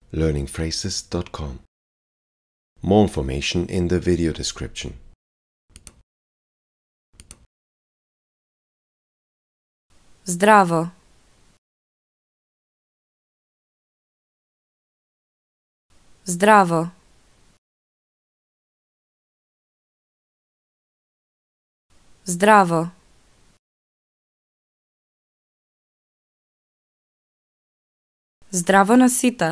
learningphrases.com. More information in the video description. Zdravo. Zdravo. Zdravo. Zdravo nasita.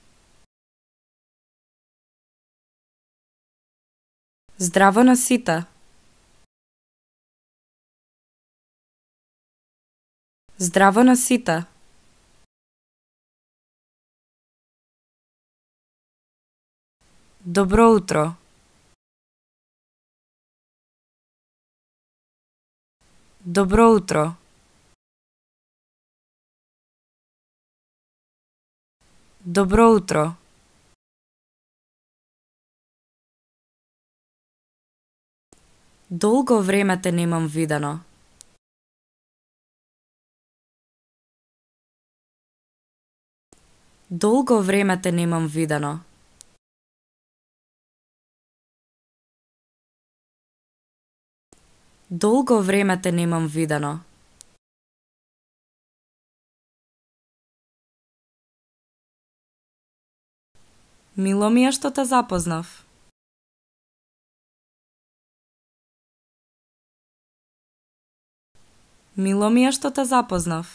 Zdravo nasita. Zdravo nasita. Dobro jutro. Dobro jutro. Dobro jutro. Dolgo vreme te nimam videno. Dolgo vreme te nimam videno. Dolgo vreme te nimam videno. Milo mi je što te zapoznav. Milo mi je što te zapoznav.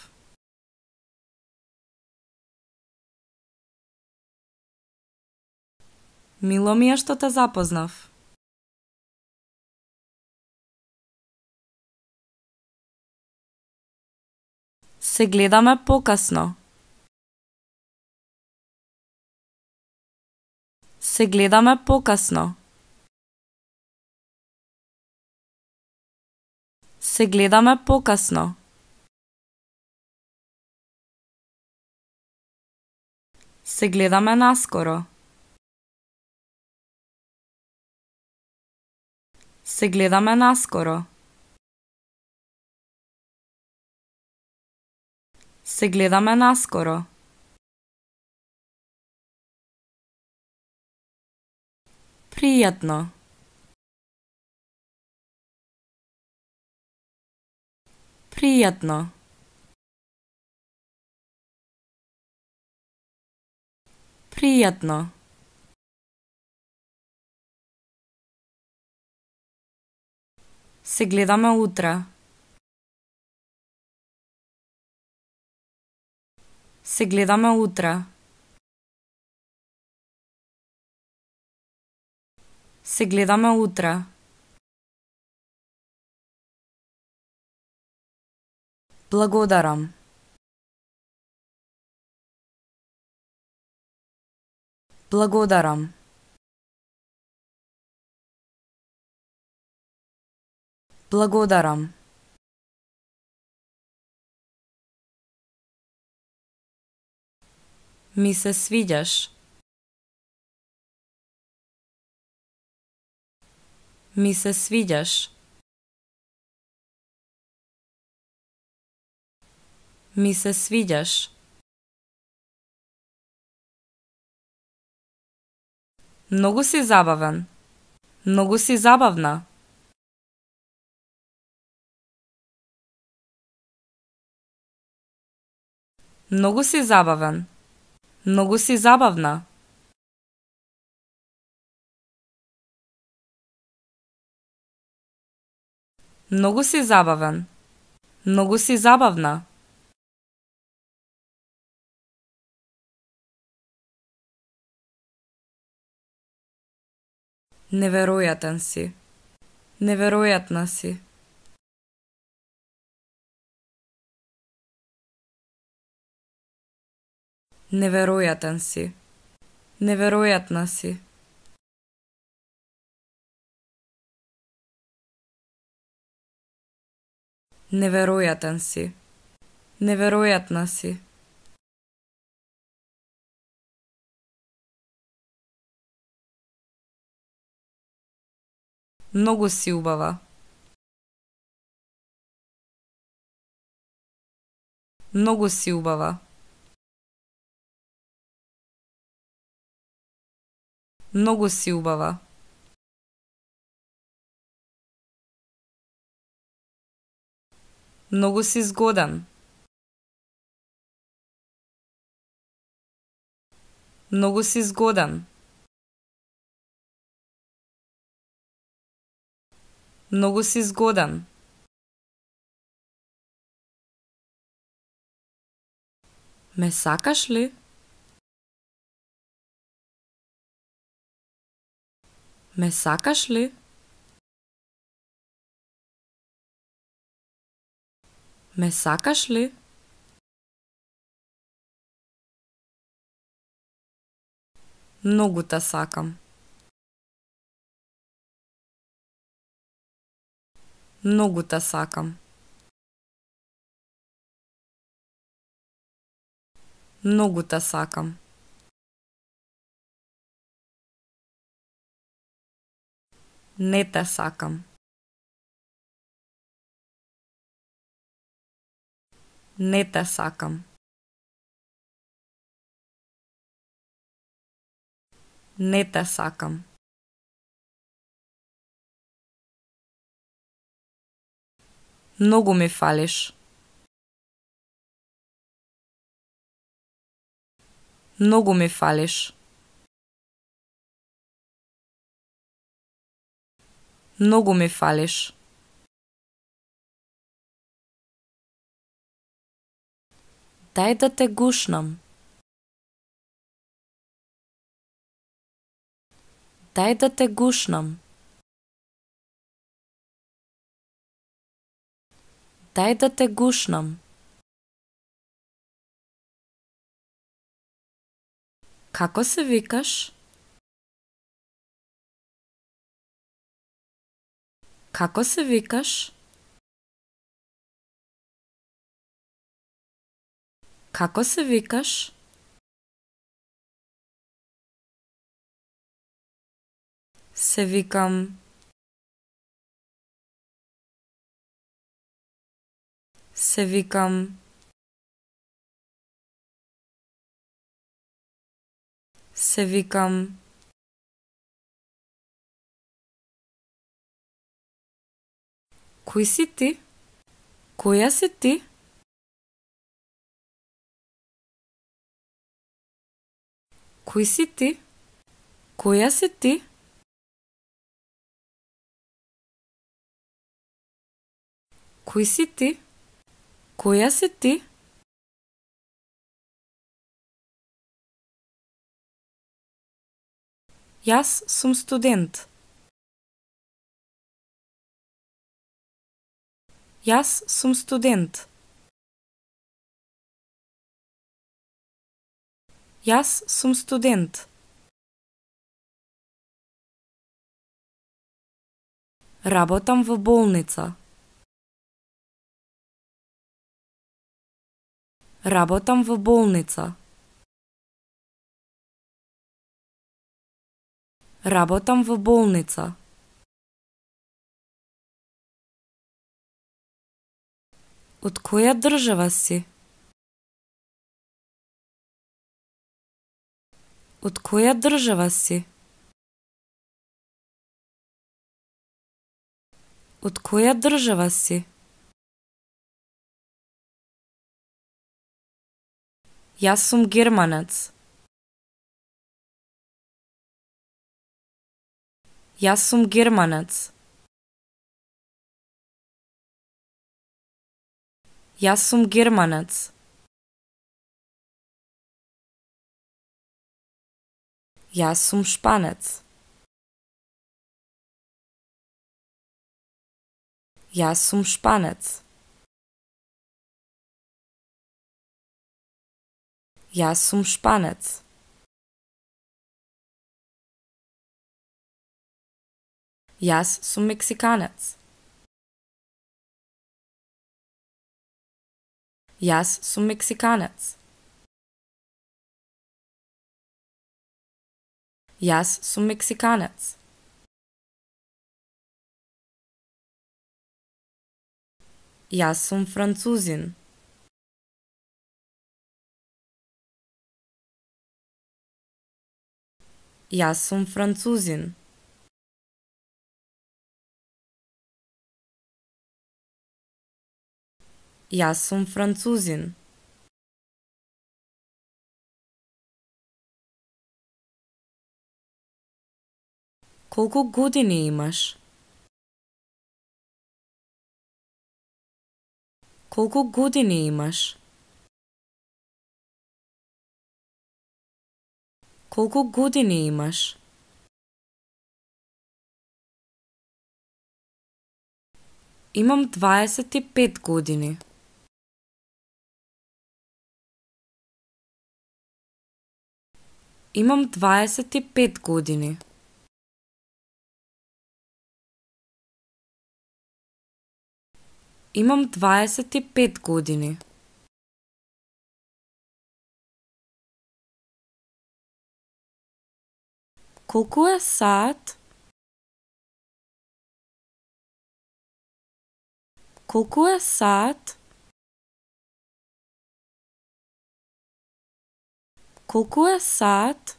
Milo mi je što te zapoznav. Se gledame pokasno. Se gledame pokasno. Se gledame pokasno. Se gledame naskoro. Se gledame naskoro. Se gledame naskoro. Prijetno. Prijetno. Prijetno. Se gledame utra. Se gledame utra. Se gledame utra. Blagodaram. Blagodaram. Blagodaram. Mi se sviđaš. Mi se sviđaš. Mi se sviđaš. Mnogo si zabavan. Mnogo si zabavna. Mnogo si zabavan. Mnogo si zabavna. Mnogo si zabavan. Mnogo si zabavna. Neverojatan si. Neverojatna si. Neverojatan si. Neverojatna si. Neverojatan si. Neverojatna si. Mnogo si ubava. Mnogo si ubava. Многу си убава. Многу си згоден. Многу си згоден. Многу си згоден. Ме сакаш ли? Ме сакаш ли? Ме сакаш ли? Многу те сакам. Многу те сакам. Многу те сакам. Не те сакам. Не те сакам. Не те сакам. Многу ми фалиш. Многу ми фалиш. Многу ми фалиш. Дај да те гушнам. Дај да те гушнам. Дај да те гушнам. Како се викаш? Како се викаш? Како се викаш? Се викам. Се викам. Се викам. Кој си ти? Која си ти? Кој си ти? Која си ти? Кој си ти? Која си ти? Јас сум студент. Јас сум студент. Јас сум студент. Работам во болница. Работам во болница. Работам во болница. Од која држава си? Од која држава си? Од која држава си? Јас сум германец. Јас сум германец. Јас сум германец. Јас сум шпанец. Јас сум шпанец. Јас сум шпанец. Јас сум мексиканец. Јас сум мексиканец. Јас сум мексиканец. Јас сум французин. Јас сум французин. Јас сум французин. Колку години имаш? Колку години имаш? Колку години имаш? Имам 25 години. Имам 25 години. Имам 25 години. Колку е саат? Колку е саат? Колку е саат?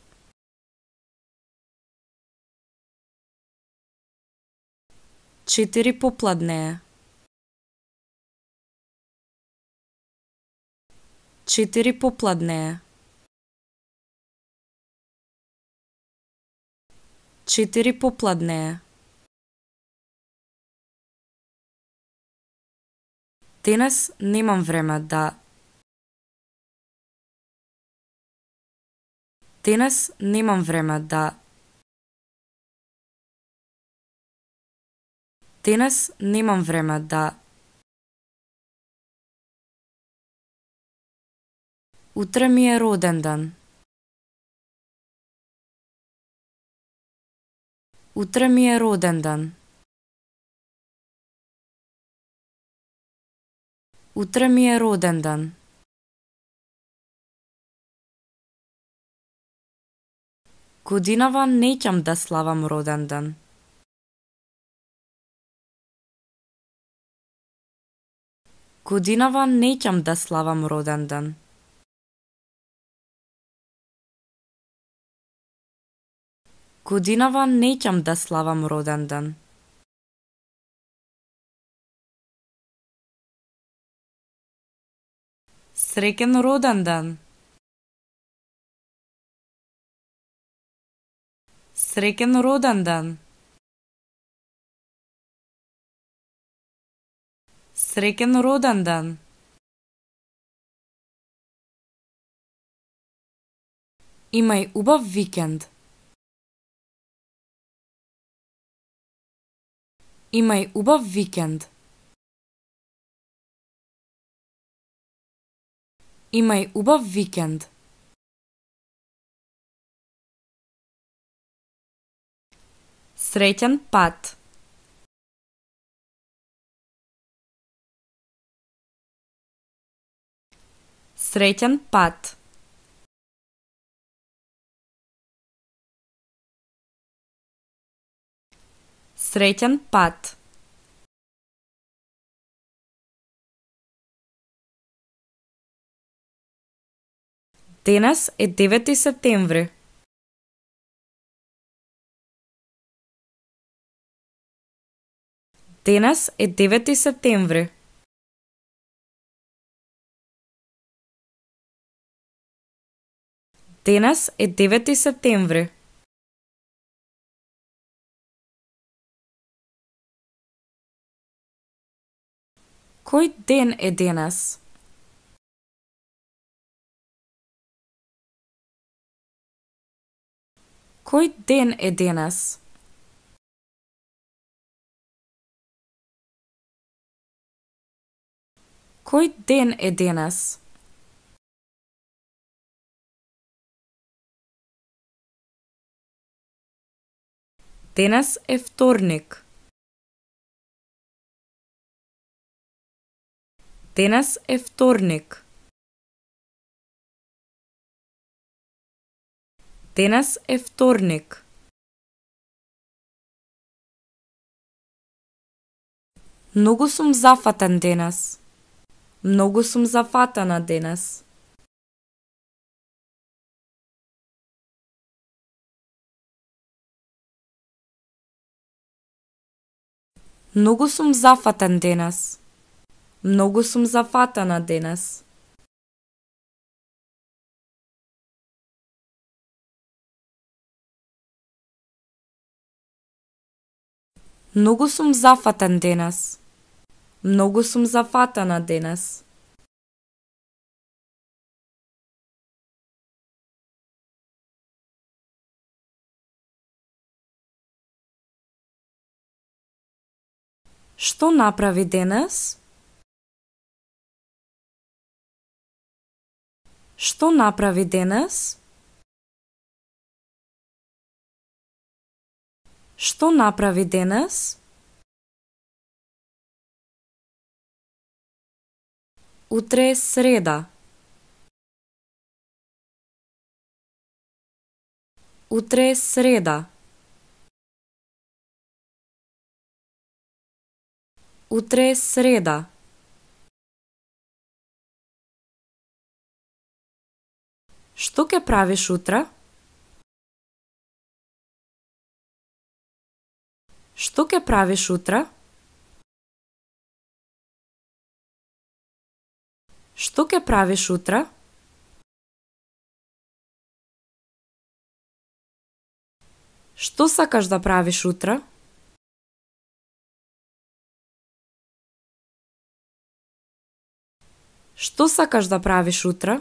4 попладне е. 4 попладне е. 4 попладне е. Денес немам време да... Денес немам време да... Денес немам време да... Утре ми е роден ден. Утре ми е роден ден. Утре ми е роден ден. Годинава неќам да славам роден ден. Годинава неќам да славам роден ден. Годинава неќам да славам роден ден. Среќен роден ден. Среќен роден ден. Среќен роден ден. Имај убав викенд. Имај убав викенд. Имај убав викенд. Среќен пат. Среќен пат. Среќен пат. Денес е 9 септември. Денес е 9 септември. Денес е 9 септември. Кој ден е денес? Кој ден е денес? Кој ден е денес? Денес е вторник. Денес е вторник. Денес е вторник. Многу сум зафатен денес. Многу сум зафатена денес. Многу сум зафатен денес. Многу сум зафатена денес. Многу сум зафатен денес. Многу сум зафатена денес. Што направи денес? Што направи денес? Што направи денес? Утре е среда. Утре е среда. Утре е среда. Што ќе правиш утре? Што ќе правиш утре? Што ќе правиш утре? Што сакаш да правиш утре? Што сакаш да правиш утре?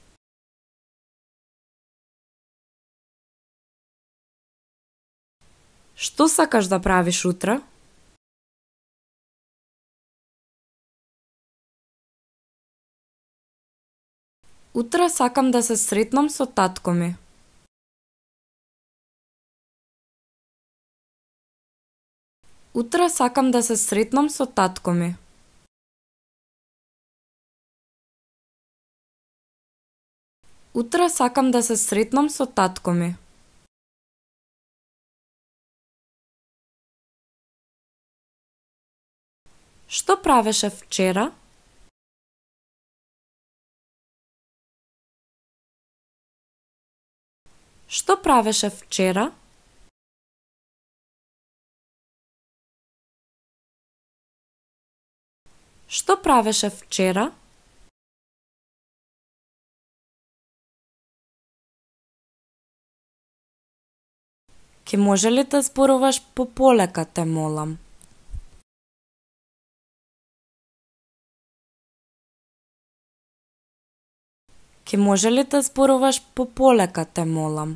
Што сакаш да правиш утре? Утре сакам да се сретнам со татко ми. Утре сакам да се сретнам со татко ми. Утре сакам да се сретнам со татко ми. Што правеше вчера? Што правеше вчера? Што правеше вчера? Ке може ли да зборуваш пополека, те молам? Ке може ли да зборуваш пополека, те молам?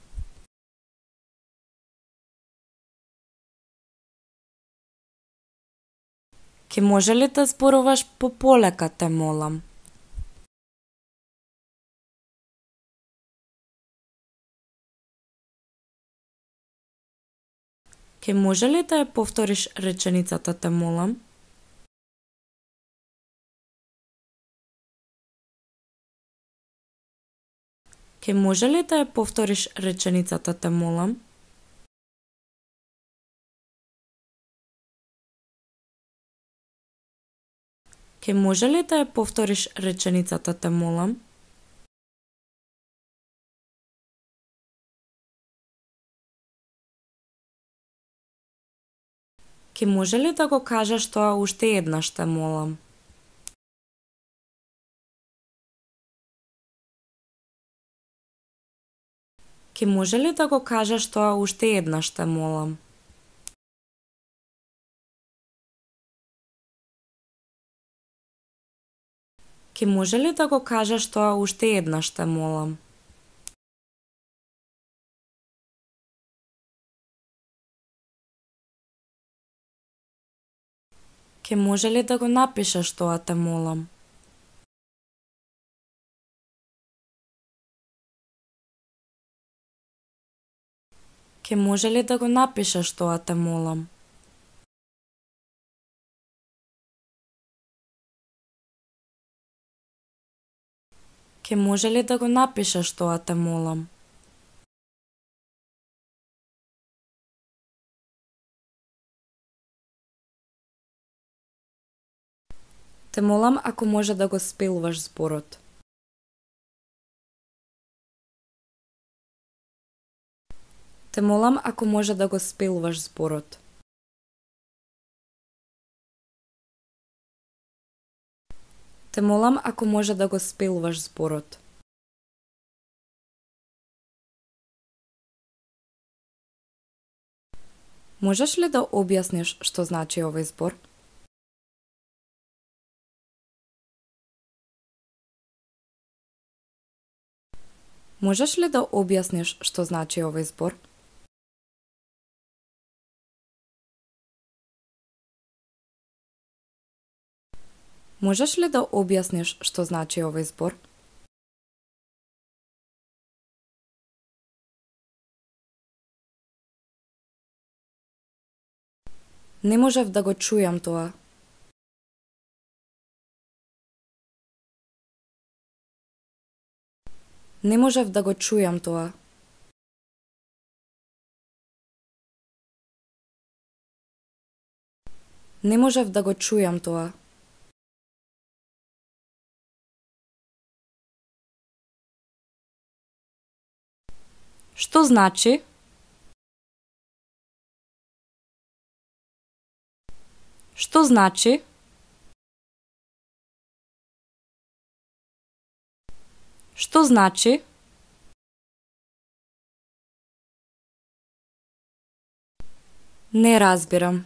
Ке може ли да зборуваш пополека, те молам? Ке може ли да ја повториш реченицата, те молам? Ке може ли да ја повториш реченицата, те молам? Ке може ли да ја повториш реченицата, те молам? Ке може ли да го кажеш тоа уште еднаш, те молам? Ке може ли да го кажеш тоа уште еднаш, те молам? Ке може ли да го кажеш тоа уште еднаш, те молам? Ке може ли да го напишеш тоа, те молам? Ке може ли да го напишеш тоа, те молам? Ке може ли да го напишеш тоа, те молам? Те молам ако може да го спелуваш зборот. Те молам ако може да го спелуваш зборот. Те молам ако може да го спелуваш зборот. Можеш ли да објасниш што значи овој збор? Можеш ли да објасниш што значи овој збор? Можеш ли да објасниш што значи овој збор? Не можев да го чујам тоа. Не можев да го чујам тоа. Не можев да го чујам тоа. Што значи? Што значи? Што значи? Не разбирам.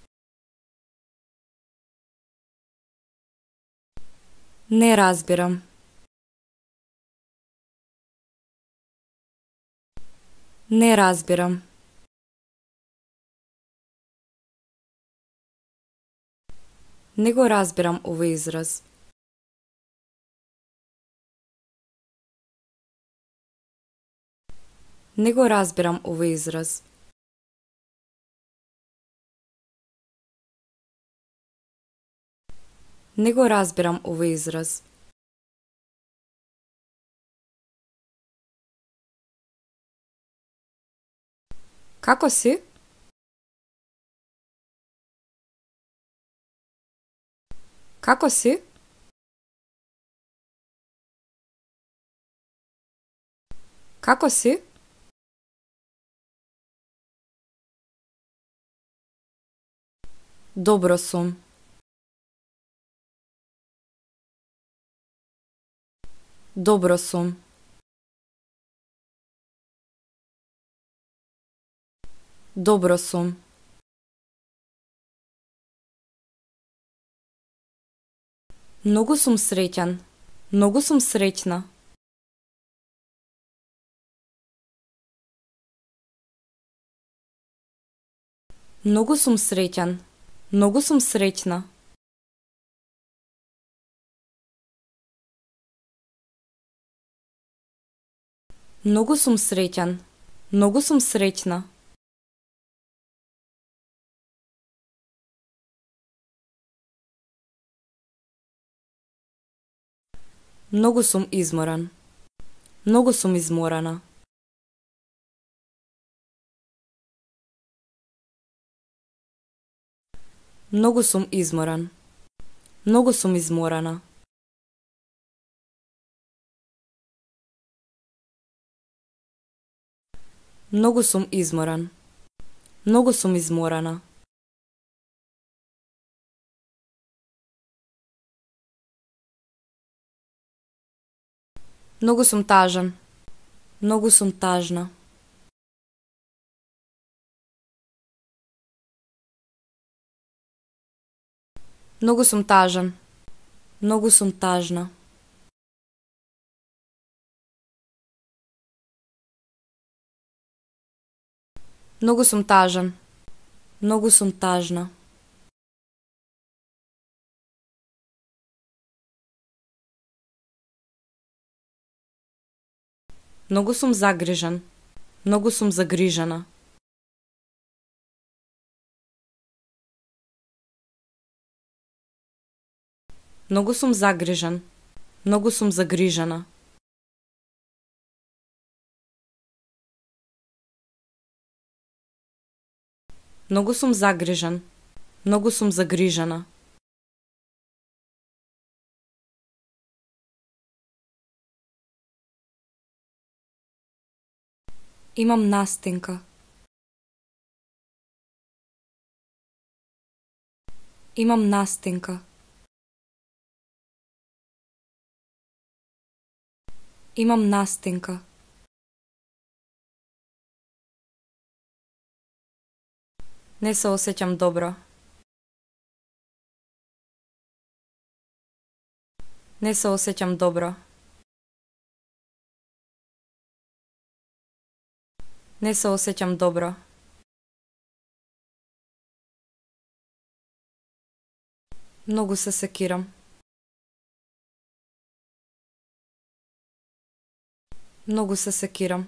Не разбирам. Не разбирам. Не го разбирам овој израз. Не го разбирам овој израз. Не го разбирам овој израз. Како си? Како си? Како си? Добро сум. Добро сум. Добро сум. Многу сум среќен. Многу сум среќна. Многу сум среќен. Многу сум среќна. Многу сум среќен. Многу сум среќна. Многу сум изморен. Многу сум изморена. Многу сум изморен. Многу сум изморена. Многу сум изморен. Многу сум изморена. Многу сум тажен. Многу сум тажна. Многу сум тажен. Многу сум тажна. Многу сум тажен. Многу сум тажна. Многу сум загрижен. Многу сум загрижена. Многу сум загрижен. Многу сум загрижена. Многу сум загрижен. Многу сум загрижена. Имам настинка. Имам настинка. Имам настинка. Не се осеќам добро. Не се осеќам добро. Не се осеќам добро. Многу се секирам. Многу се секирам.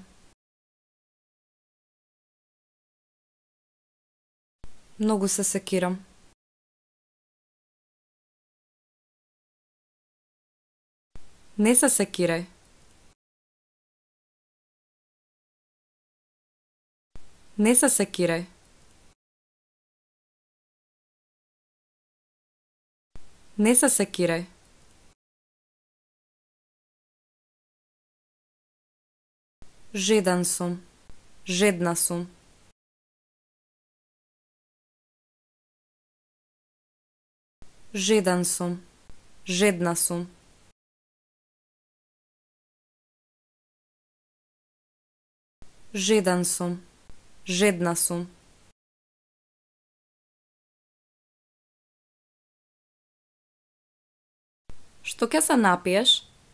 Многу се секирам. Не се секирај. Не се секирај. Не се секирај. Жедан сум. Жедна сум. Жедан сум. Жедна сум. Жедан сум. Жедна сум. Што ќе се напиеш?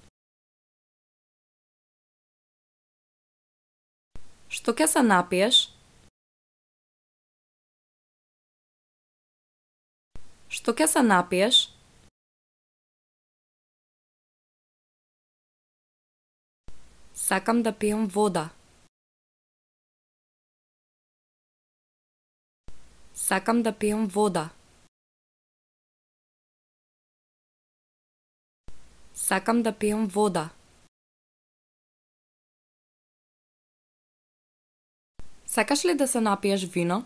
Што ќе се напиеш? Што ќе се напиеш? Сакам да пијам вода. Сакам да пијам вода. Сакам да пијам вода. Сакаш ли да се напиеш вино?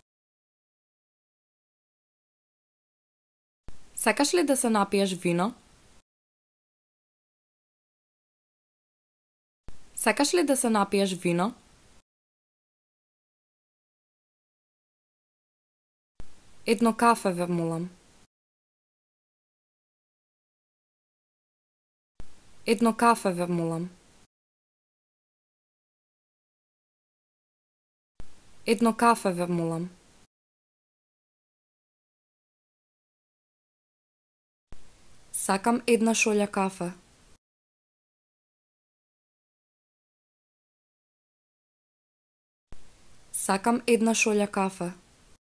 Сакаш ли да се напиеш вино? Сакаш ли да се напиеш вино? Едно кафе ве молам. Едно кафе ве молам. Едно кафе ве молам. Сакам една шолја кафе. Сакам една шолја кафе.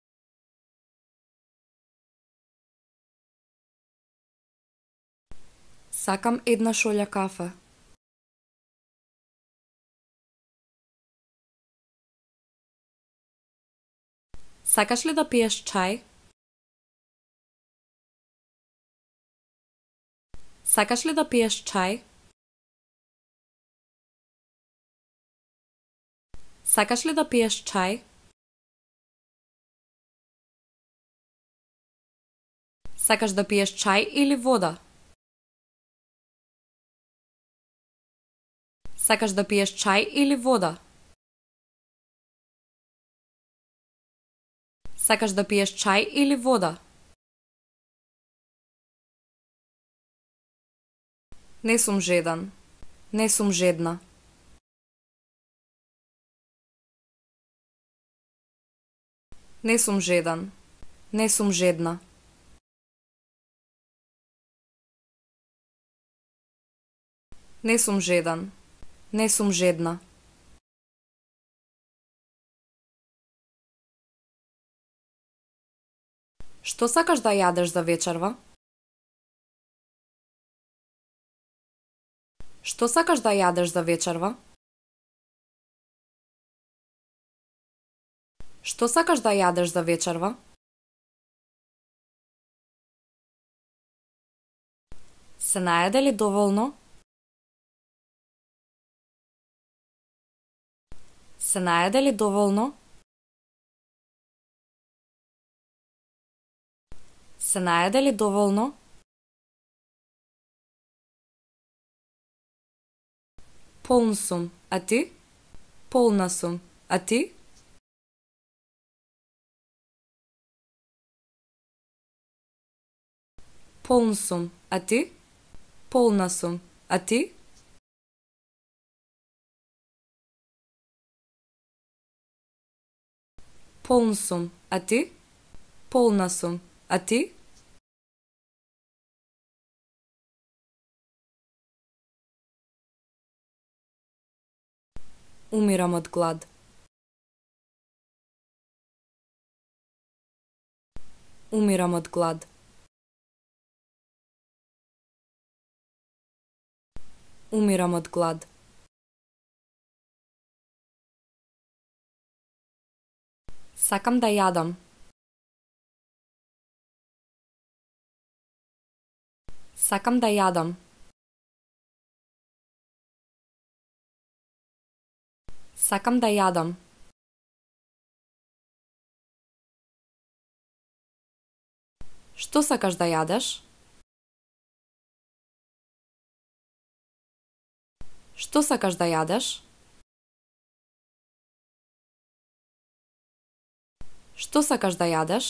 Сакам една шолја кафе. Сакаш ли да пиеш чај? Сакаш ли да пиеш чај? Сакаш ли да пиеш чај? Сакаш да пиеш чај или вода? Сакаш да пиеш чај или вода? Сакаш да пиеш чај или вода? Не сум жедан. Не сум жедна. Не сум жедан. Не сум жедна. Не сум жедан. Не сум жедна. Што сакаш да јадеш за вечерва? Што сакаш да јадеш за вечерва? Што сакаш да јадеш за вечерва? Се наеде ли доволно? Се наеде ли доволно? Се наеде ли доволно? Полн сум, а ти? Полна сум, а ти? Полн сум, а ти? Полна сум, а ти? Полн сум, а ти? Полна сум, а ти? Умирам од глад. Умирам од глад. Умирам од глад. Сакам да јадам. Сакам да јадам. Сакам да јадам. Што сакаш да јадеш? Што сакаш да јадеш? Што сакаш да јадеш?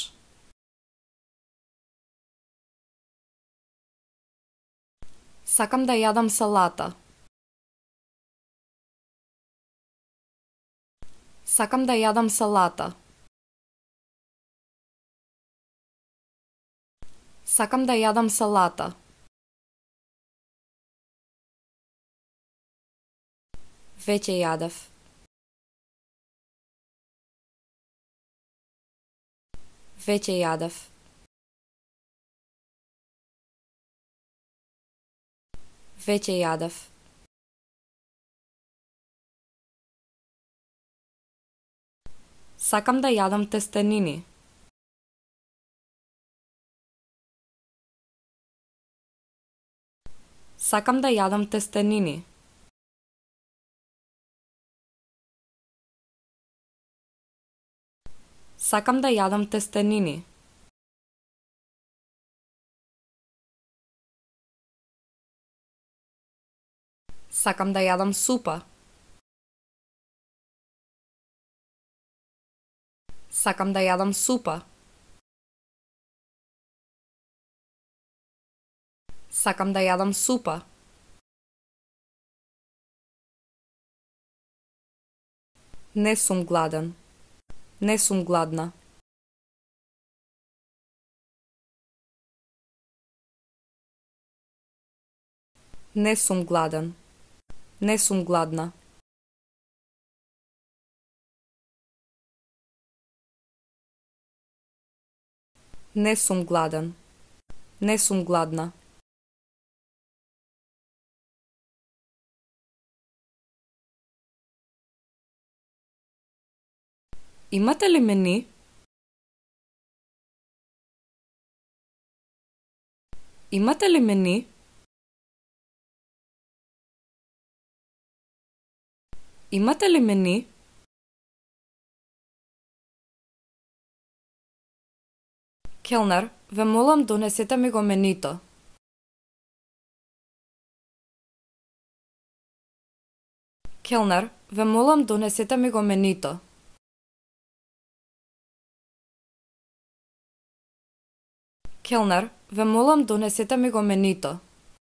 Сакам да јадам салата. Сакам да јадам салата. Сакам да јадам салата. Веќе јадев. Веќе јадев. Веќе јадев. Сакам да јадам тестенини. Сакам да јадам тестенини. Сакам да јадам тестенини. Сакам да јадам супа. Сакам да јадам супа. Сакам да јадам супа. Не сум гладен. Не сум гладна. Не сум гладен. Не сум гладна. Не сум гладен. Не сум гладна. Имате ли мени? Имате ли мени? Имате ли мени? Келнер, ве молам донесете ми го менито. Келнер, ве молам донесете ми го менито. Келнер, ве молам донесете ми го менито.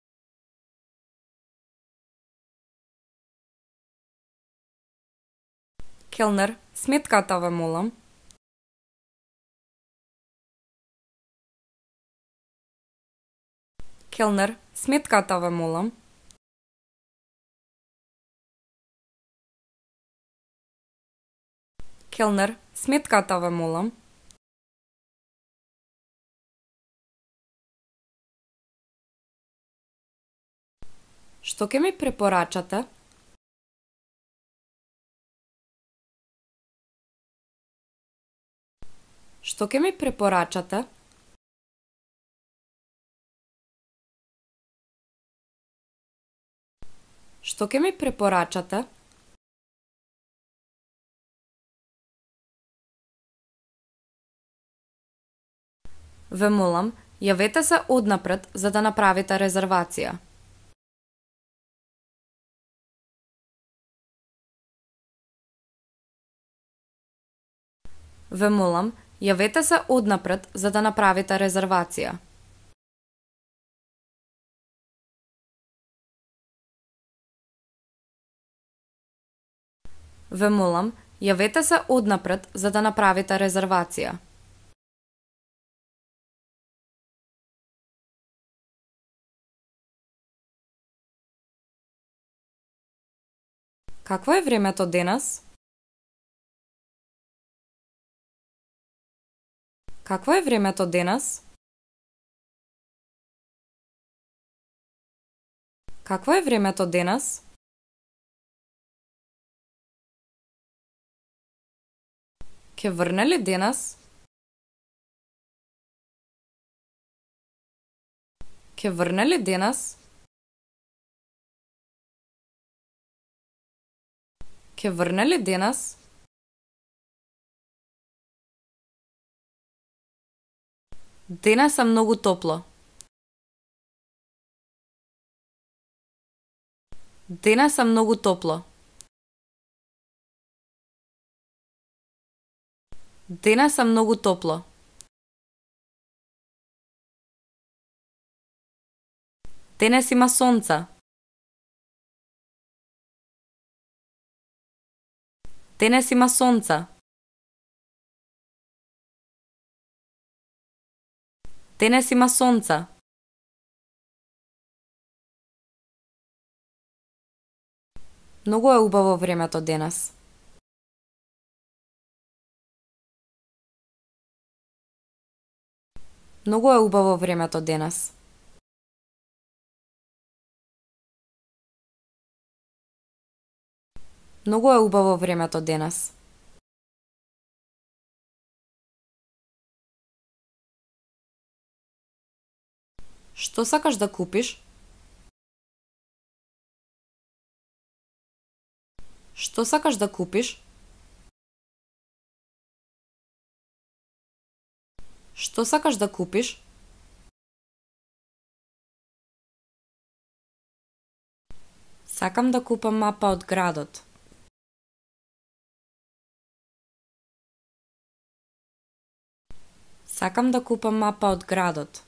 Келнер, сметката ве молам. Келнер, сметката ве молам. Келнер, сметката ве молам. Што ќе ми препорачате? Што ќе ми препорачате? Што ќе ми препорачате? Ве молам, јавете се однапред за да направите резервација. Ве молам, јавете се однапред за да направите резервација. Ве молам, Јавете се однапред за да направите резервација. Какво е времето денес? Какво е времето денес? Какво е времето денес? Ќе врне ли денес? Ќе врне ли денес? Ќе врне ли денес? Денес е многу топло. Денес е многу топло. Денес е многу топло. Денес има сонце. Денес има сонце. Денес има сонце. Многу е убаво времето денес. Многу е убаво времето денес. Многу е убаво времето денес. Што сакаш да купиш? Што сакаш да купиш? Што сакаш да купиш? Сакам да купам мапа од градот. Сакам да купам мапа од градот.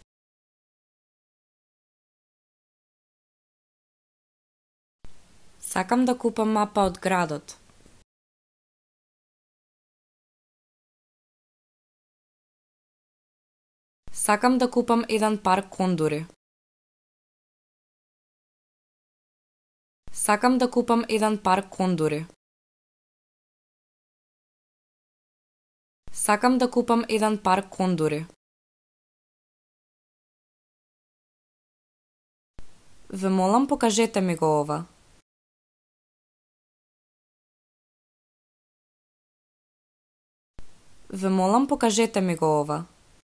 Сакам да купам мапа од градот. Сакам да купам еден пар кондури. Сакам да купам еден пар кондури. Сакам да купам еден пар кондури. Ве молам, покажете ми го ова. Ве молам, покажете ми го ова.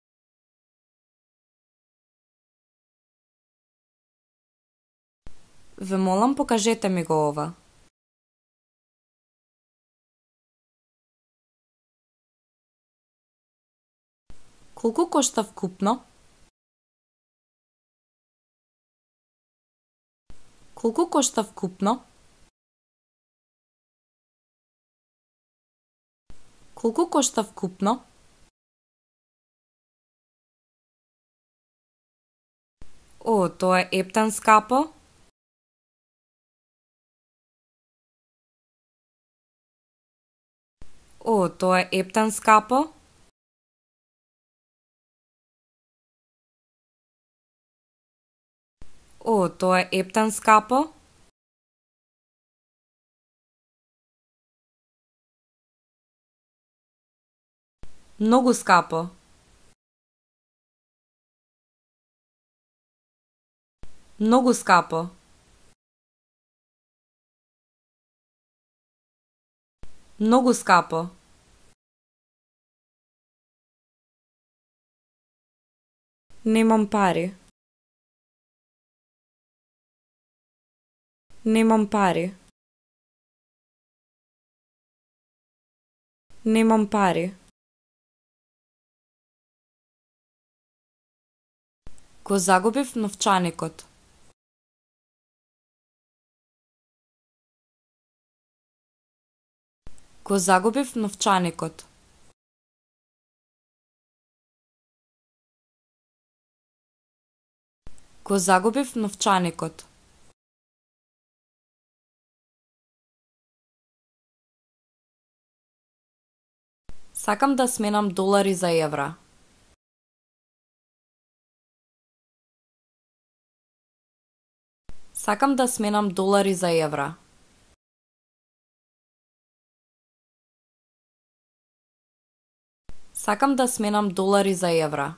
Ве молам, покажете ми го ова. Колку кошта вкупно? Колку кошта вкупно? Колку кошта вкупно? О, тоа е ептен скапо. О, тоа е ептен скапо. О, тоа е ептен скапо. Многу скапо. Многу скапо. Многу скапо. Немам пари. Немам пари. Немам пари. Го загубив новчаникот. Го загубив новчаникот. Го загубив новчаникот. Сакам да сменам долари за евра. Сакам да сменам долари за евра. Сакам да сменам долари за евра.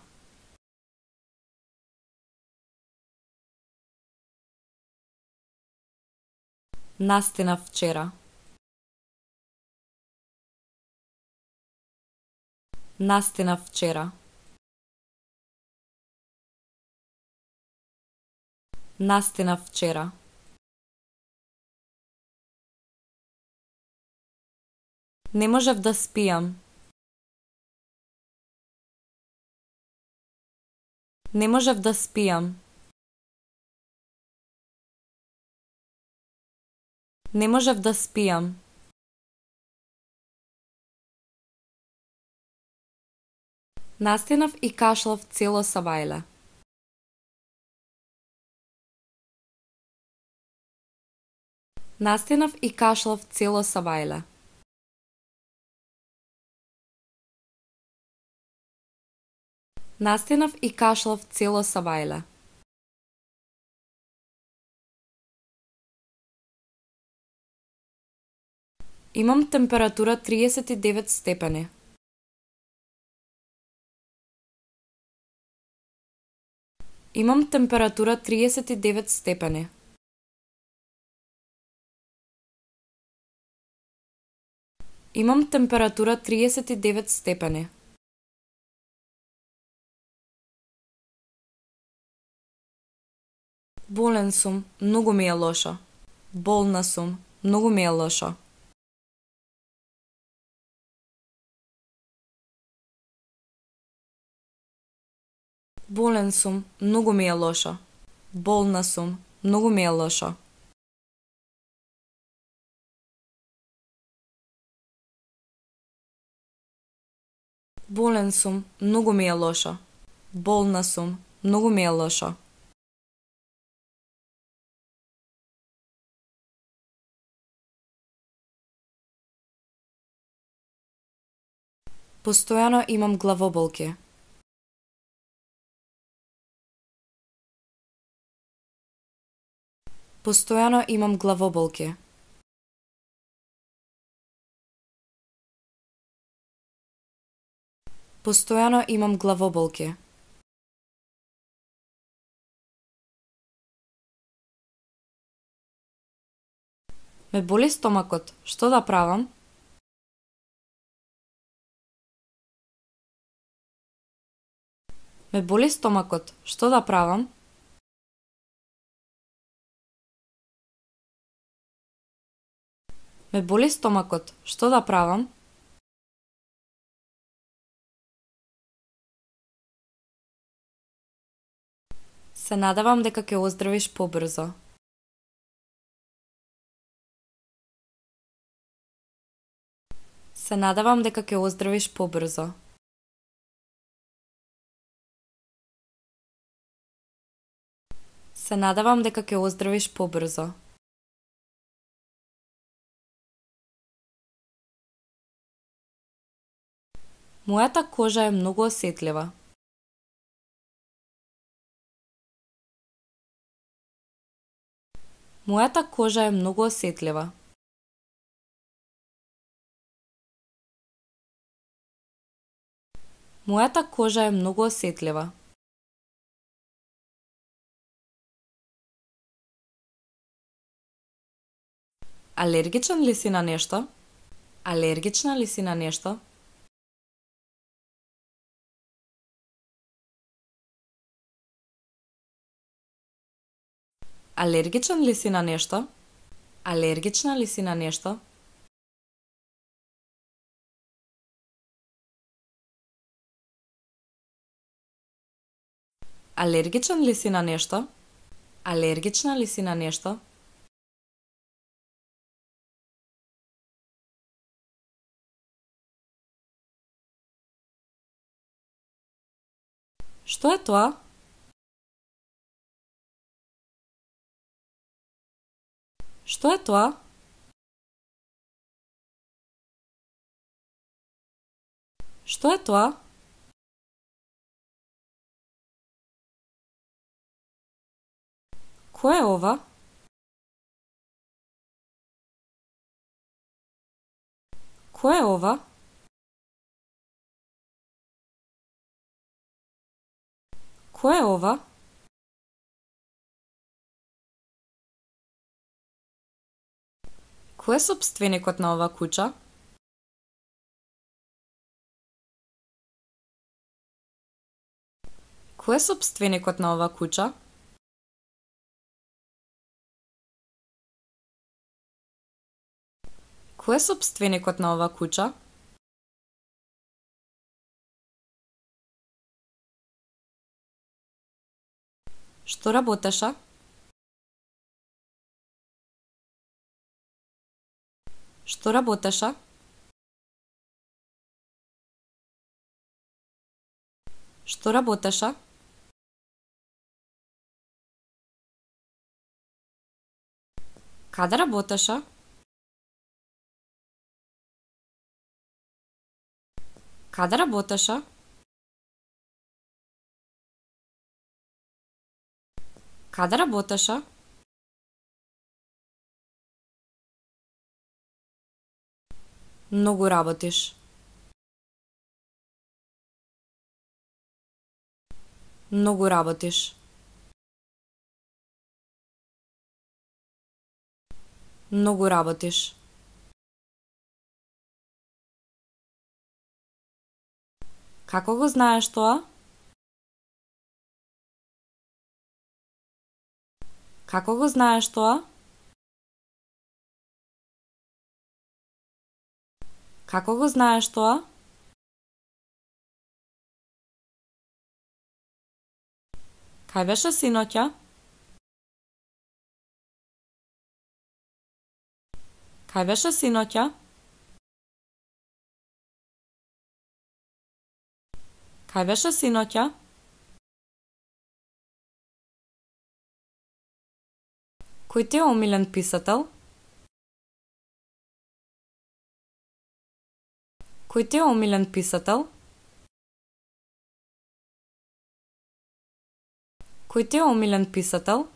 Настина вчера. Настина вчера. Настина вчера. Не можев да спијам. Не можев да спијам. Не можев да спијам. Настанав и кашлав цело сабајле. Настанав и кашлав цело сабајле. Настанав и кашлав цело сабајле. Имам температура 39 степени. Имам температура 39 степени. Имам температура 39 степени. Болен сум, многу ми е лошо. Болна сум, многу ми е лошо. Болен сум, многу ми е лошо. Болна сум, многу ми е лошо. Болен сум, многу ми е лошо. Болна сум, многу ми е лошо. Постојано имам главоболки. Постојано имам главоболки. Постојано имам главоболки. Ме боли стомакот, што да правам? Ме боли стомакот, што да правам? Ме боли стомакот, што да правам? Се надевам дека ќе оздравиш побрзо. Се надевам дека ќе оздравиш побрзо. Се надевам дека ќе оздравиш побрзо. Мојата кожа е многу осетлива. Мојата кожа е многу осетлива. Мојата кожа е многу осетлива. Алергичен ли си на нешто? Алергична ли си на нешто? Алергичен ли си на нешто? Алергична ли си на нешто? Алергичен ли си на нешто? Алергична ли си на нешто? Што е тоа? Што е тоа? Што е тоа? Кој е ова? Кој е ова? Кој е ова? Кој е сопственикот на ова куќа? Кој е сопственикот на ова куќа? Кој е сопственикот на ова куќа? Што работеше? Што работеше? Што работеше? Каде работеше? Каде работеше? Каде работеше? Многу работиш. Многу работиш. Многу работиш. Како го знаеш тоа? Како го знаеш тоа? Како го знаеш тоа? Кај беше синоќа? Кај беше синоќа? Кај беше синоќа? Кој ти е омилен писател? Кој ти е омилен писател? Кој ти е омилен писател?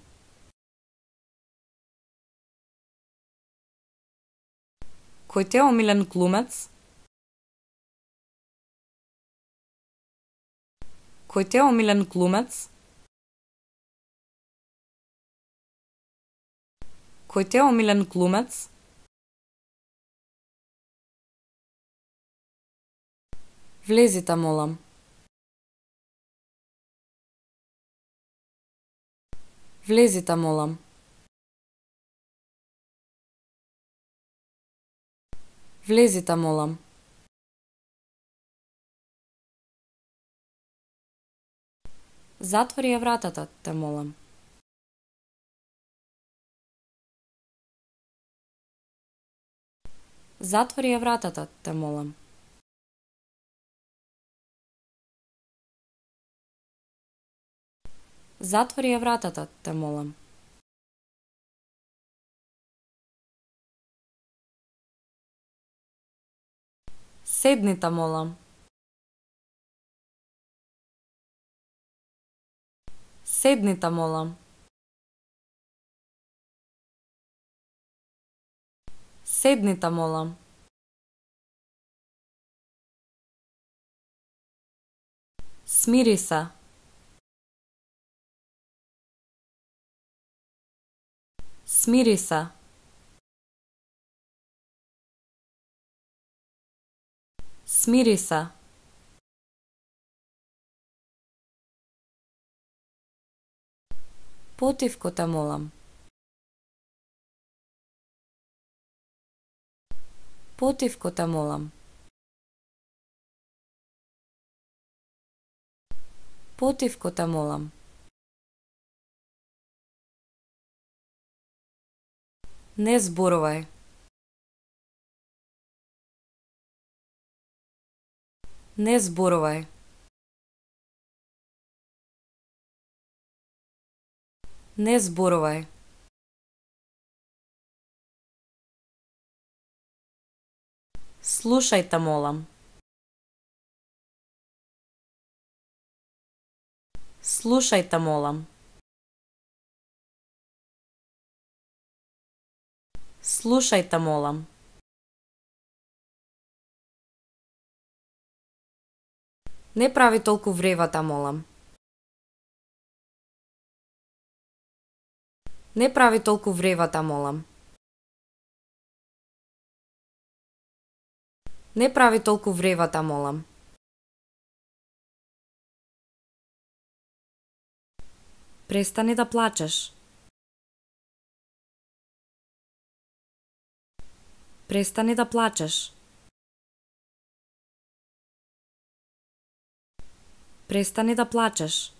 Кој ти е омилен глумец? Кој ти е омилен глумец? Кој ти е омилен глумец? Влезите, молам. Влезите, молам. Влезите, молам. Затвори ја вратата, те молам. Затвори ја вратата, те молам. Затвори ја вратата, те молам. Седните, молам. Седните, молам. Седните, молам. Смири се. Смири се. Смири се. Потивко те молам. Потивко те молам. Потивко те молам. Не зборувај. Не зборувај. Не зборувај. Слушајте, молам. Слушај те молам. Слушај те молам. Не прави толку вревата молам. Не прави толку вревата молам. Не прави толку вревата молам. Престани да плачеш. Престани да плачеш. Престани да плачеш.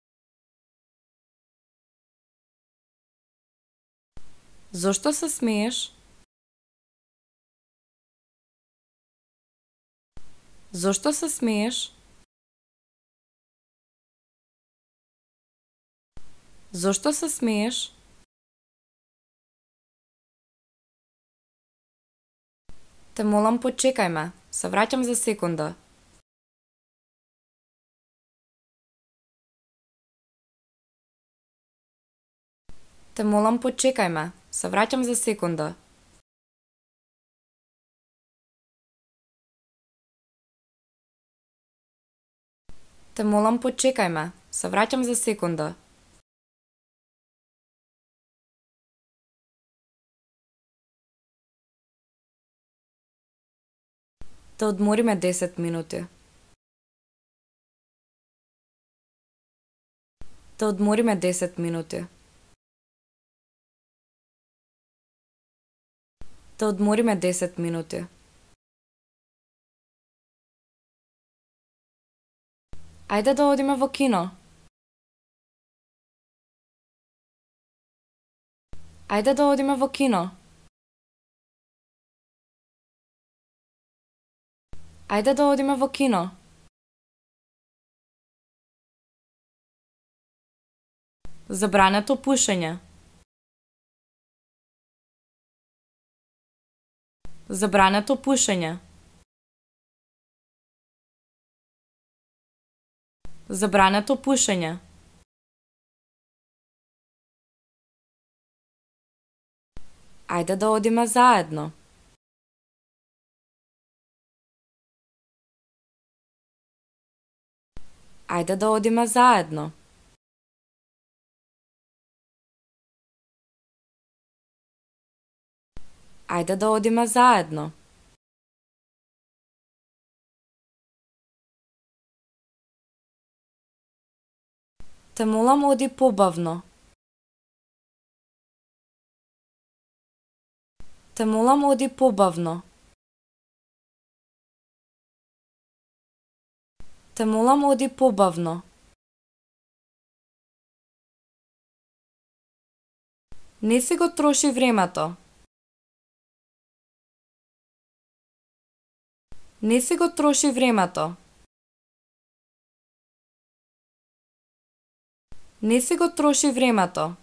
Зошто се смееш? Зошто се смееш? Зошто се смееш? Те молам, почекај ме. Се враќам за секунда. Те молам, почекај ме. Се враќам за секунда. Те молам, почекај ме. Се враќам за секунда. Да одмориме 10 минути. Да одмориме 10 минути. Да одмориме 10 минути. Ајде да одиме во кино. Ајде да одиме во кино. Ајде да одиме во кино. Забрането пушење. Забрането пушење. Забрането пушење. Ајде да одиме заедно. Ајде да одиме заедно. Ајде да одиме заедно. Те молам, оди побавно. Те молам, оди побавно. Те молам, оди побавно. Не си го троши времето. Не си го троши времето. Не си го троши времето.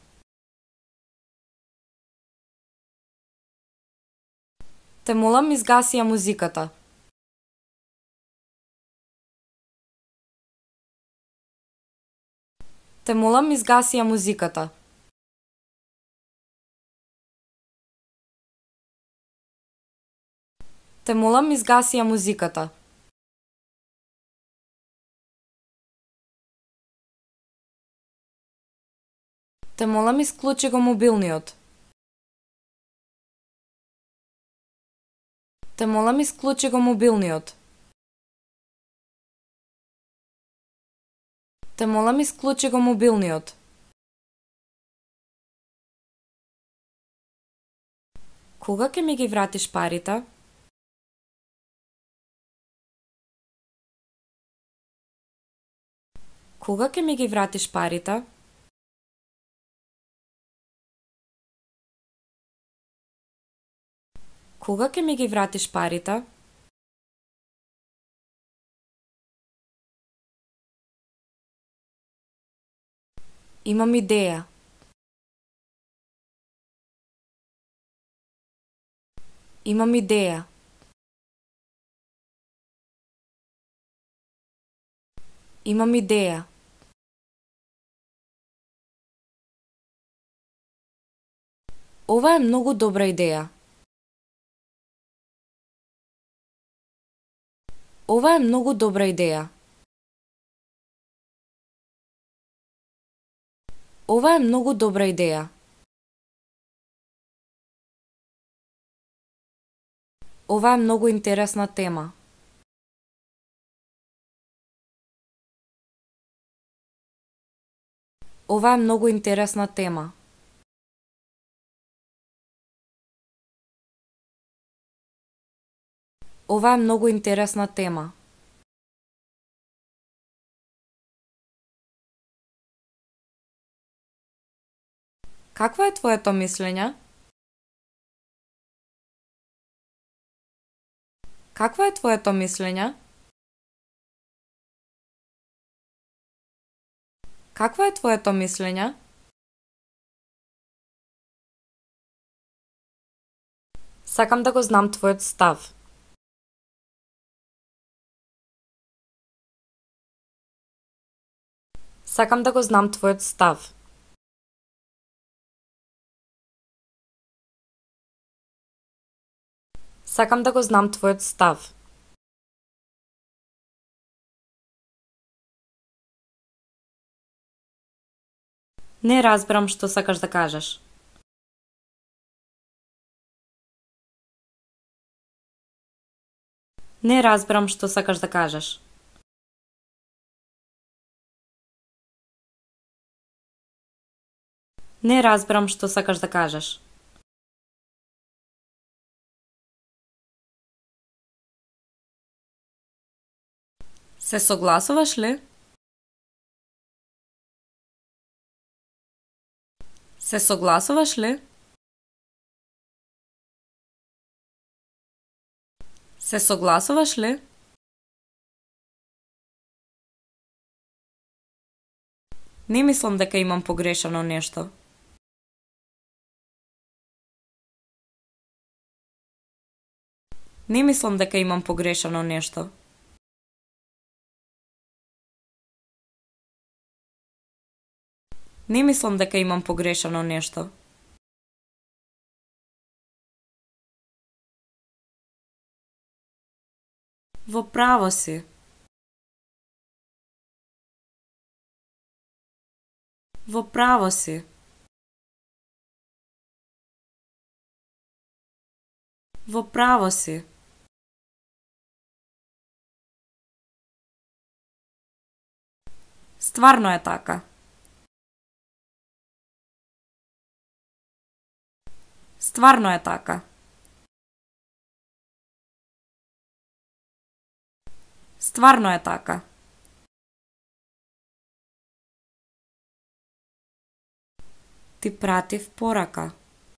Те молам, изгаси ја музиката. Те молам, изгаси ја музиката. Те молам, изгаси ја музиката. Те молам, исклучи го мобилниот. Те молам, исклучи го мобилниот. Те молам, исклучи го мобилниот. Кога ќе ми ги вратиш парите? Кога ќе ми ги вратиш парите? Кога ќе ми ги вратиш парите? Имам идеја. Имам идеја. Имам идеја. Ова е многу добра идеја. Ова е многу добра идеја. Ова е многу добра идеја. Ова е многу интересна тема. Ова е многу интересна тема. Ова е многу интересна тема. Какво е твоето мислење? Какво е твоето мислење? Какво е твоето мислење? Сакам да го знам твојот став. Сакам да го знам твојот став. Сакам да го знам твојот став. Не разбирам што сакаш да кажеш. Не разбирам што сакаш да кажеш. Не разбирам што сакаш да кажеш. Се согласуваш ли? Се согласуваш ли? Се согласуваш ли? Не мислам дека имам погрешено нешто. Не мислам дека имам погрешено нешто. Не мислам дека имам погрешено нешто. Во право си. Во право си. Во право си. Стварно е така. Стварно е така. Стварно е така. Ти пратив порака.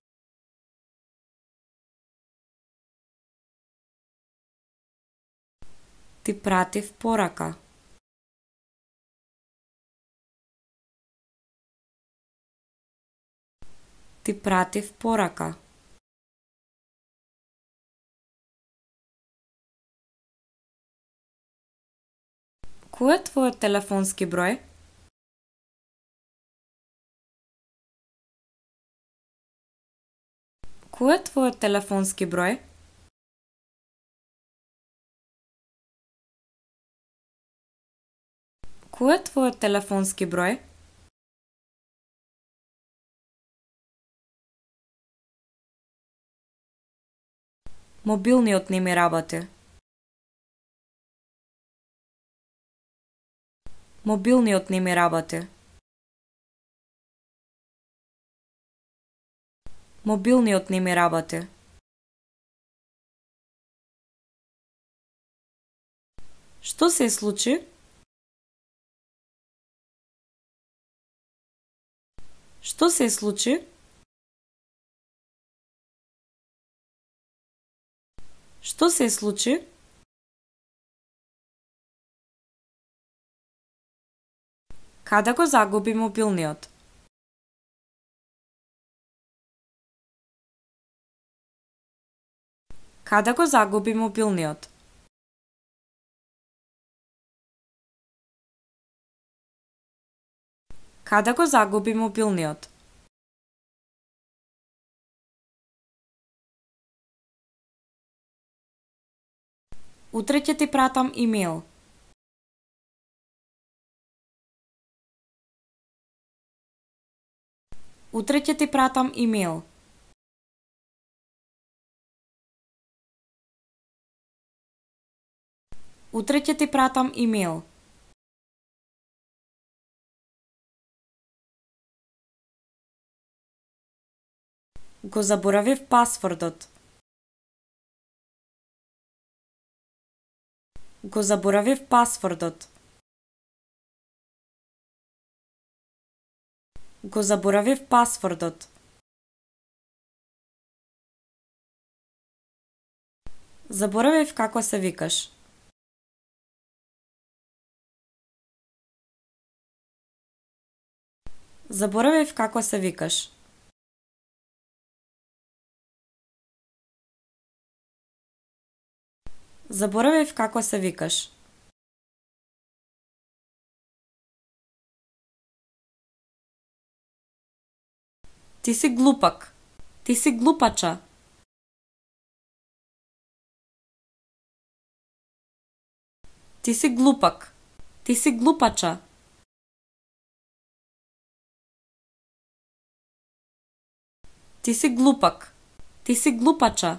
Ти пратив порака. Ти пратив порака. Кој е твојот телефонски број? Кој е твојот телефонски број? Кој е твојот телефонски број? Мобилниот не ми работи. Мобилниот не ми работи. Мобилниот не ми работи. Што се случи? Што се случи? Што се случи? Каде го загуби мобилниот? Каде го загуби мобилниот? Каде го загуби мобилниот? Утре ќе ти пратам имејл. Утре ќе ти пратам имејл. Утре ќе ти пратам имејл. Го заборавив пасвордот. Го заборавив пасвордот. Го заборавив пасвордот. Заборавив како се викаш. Заборавив како се викаш. Заборавив како се викаш. Ти си глупак. Ти си глупача. Ти си глупак. Ти си глупача. Ти си глупак. Ти си глупача.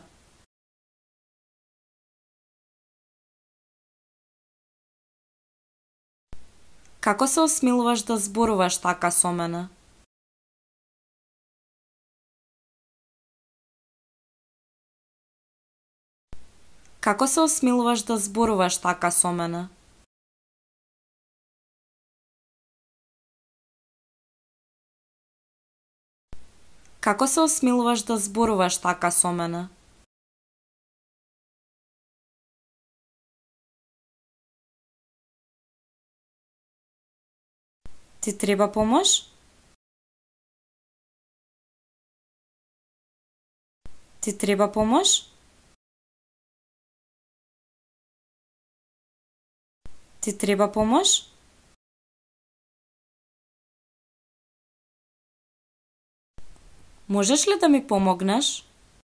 Како се осмелуваш да зборуваш така со мене? Како се осмелуваш да зборуваш така со мене? Како се осмелуваш да зборуваш така со мене? Ти треба помош? Ти треба помош? Ти треба помош? Можеш ли да ми помогнеш?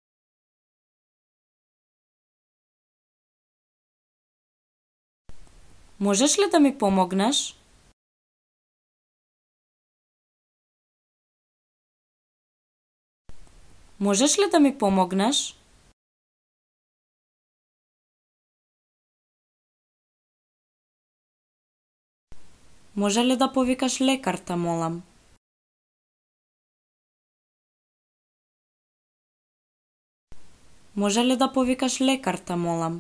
Можеш ли да ми помогнеш? Можеш ли да ми помогнеш? Може ли да повикаш лекарта, молам? Може ли да повикаш лекарта, молам?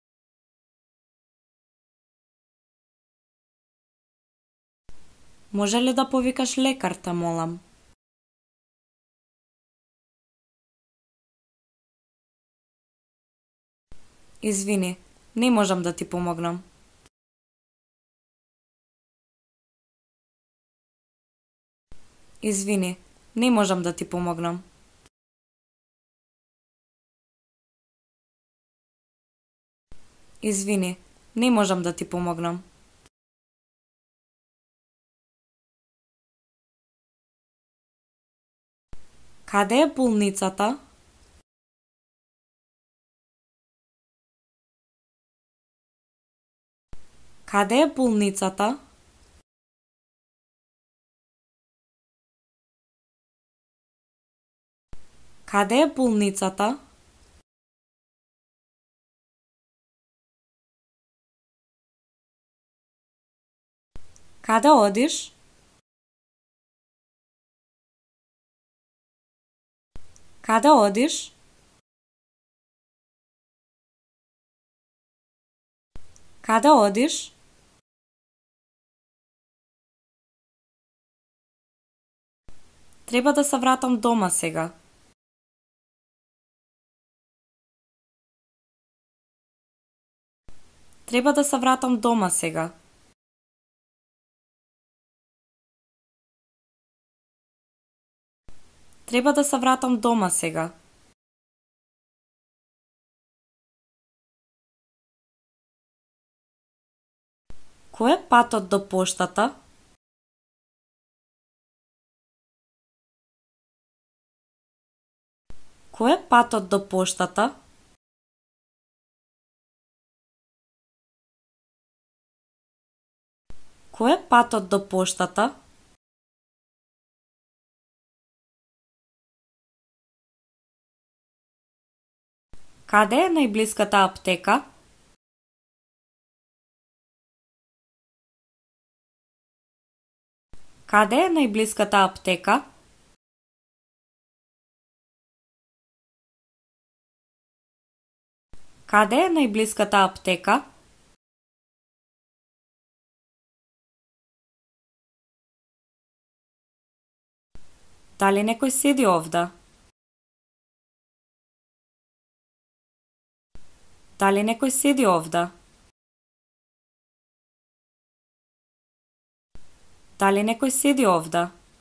Може ли да повикаш лекарта, молам? Извини, не можам да ти помогнам. Извини, не можам да ти помогнам. Извини, не можам да ти помогнам. Каде е болницата? Каде е болницата? Каде е болницата? Каде одиш? Каде одиш? Каде одиш? Треба да се вратам дома сега. Треба да се вратам дома сега. Треба да се вратам дома сега. Кој е патот до поштата? Кој е патот до поштата? Кој е патот до поштата? Каде е најблиската аптека? Каде е најблиската аптека? Каде е најблиската аптека? Дали некој седи овда? Дали некој седи овда? Дали некој седи овда?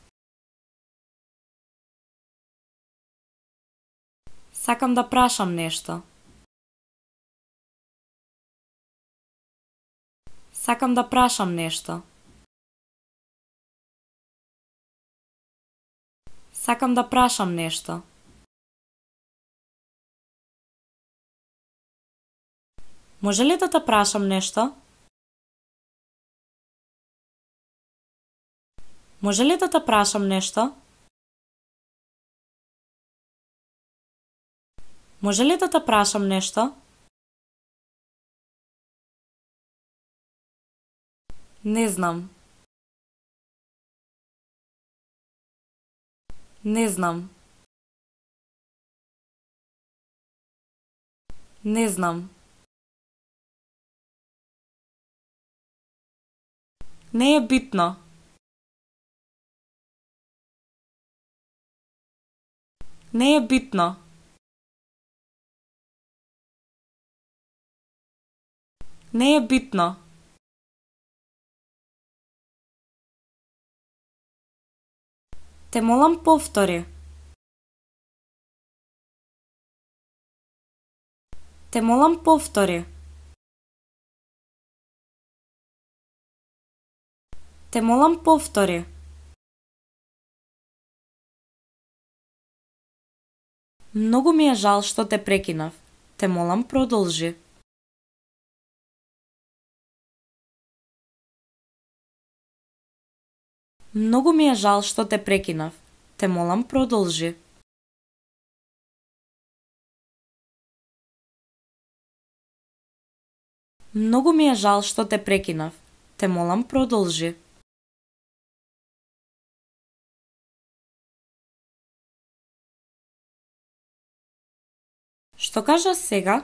Сакам да прашам нешто. Сакам да прашам нешто. Сакам да прашам нешто. Може ли да те прашам нешто? Може ли да те прашам нешто? Може ли да те прашам нешто? Не знам. Не знам. Не знам. Не е битно. Не е битно. Не е битно. Те молам повтори. Те молам повтори. Те молам повтори. Многу ми е жал што те прекинав. Те молам продолжи. Многу ми е жал што те прекинав. Те молам продолжи. Многу ми е жал што те прекинав. Те молам продолжи. Што кажа сега?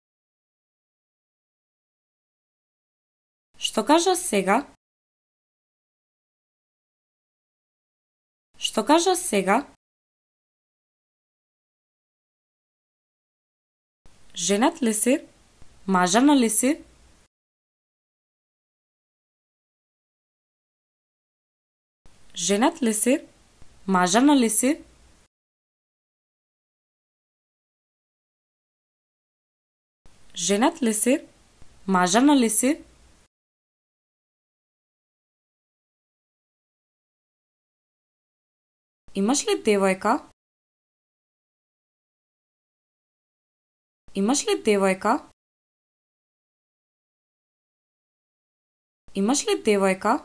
Што кажа сега? Што кажа сега? Женат ли си? Мажана ли си? Женат ли си? Мажана ли си? Женат ли си? Мажана ли си? Имаш ли девојка? Имаш ли девојка? Имаш ли девојка?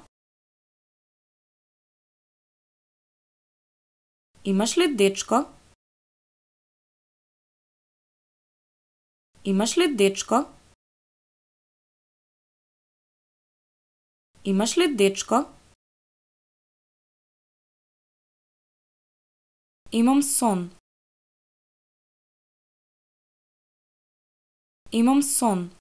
Имаш ли дечко? Имаш ли дечко? Имаш ли дечко? Имам сон. Имам сон.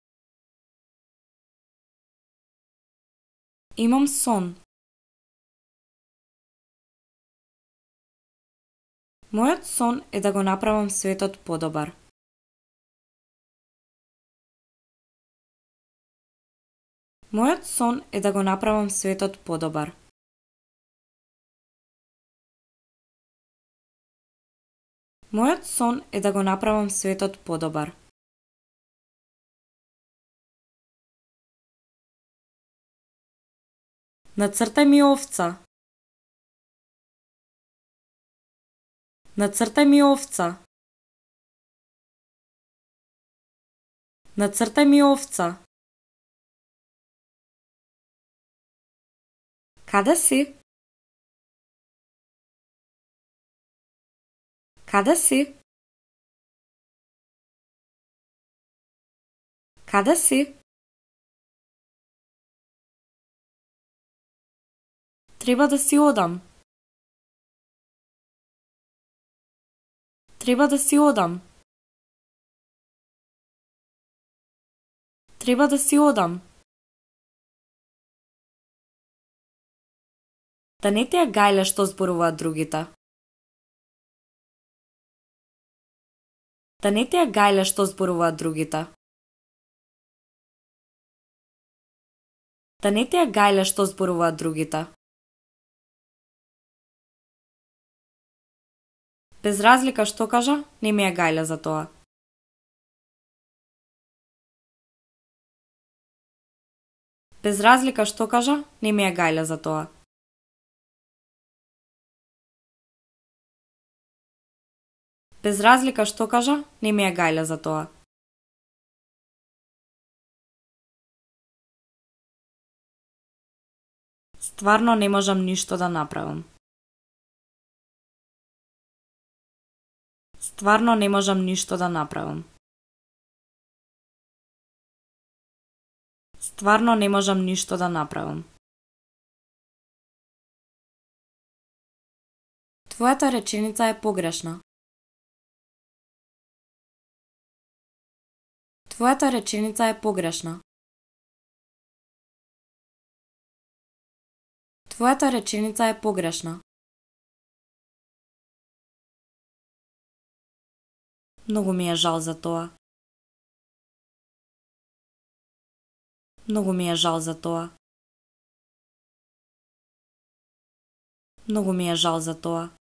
Имам сон. Мојот сон е да го направам светот подобар. Мојот сон е да го направам светот подобар. Мојот сон е да го направам светот подобар. Нацртај ми овца. Нацртај ми овца. Нацртај ми овца. Каде си? Каде си? Каде си? Треба да си одам. Треба да си одам. Треба да си одам. Да не ти ја гајле што зборуваат другите. Да не ти ја гајле што зборуваат другите. Да не ти ја гајле што зборуваат другите. Без разлика што кажа, не ми ја гајле за тоа. Без разлика што кажа, не ми ја гајле за тоа. Без разлика што кажа, не ми ја гајле за тоа. Стварно не можам ништо да направам. Стварно не можам ништо да направам. Стварно не можам ништо да направам. Твојата реченица е погрешна. Твојата реченица е погрешна. Твојата реченица е погрешна. Многу ми е жал за тоа. Многу ми е жал за тоа. Многу ми е жал за тоа.